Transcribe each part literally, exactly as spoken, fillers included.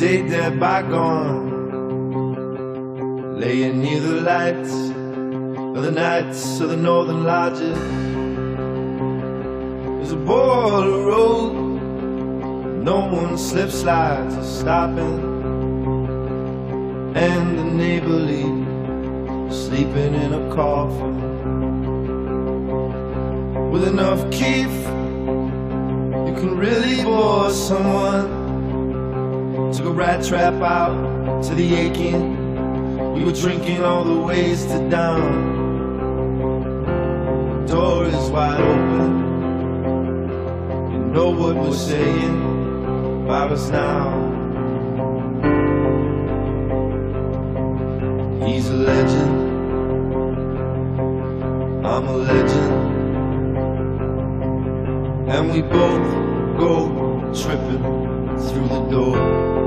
day there bygone, laying near the lights of the nights of the northern lodges. There's a border road, no one slip slides or stopping, and the neighbor leaves sleeping in a coffin. With enough keif, you can really bore someone. Took a rat trap out to the aching. We were drinking all the ways to down. The door is wide open. You know what we're saying about us now. He's a legend, I'm a legend, and we both go tripping through the door.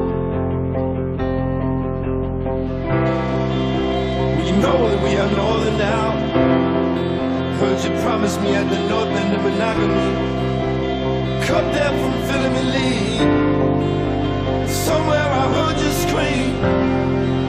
You know that we are northern now. Heard you promise me at the north end of monogamy. Cut there from filament. Somewhere I heard you scream.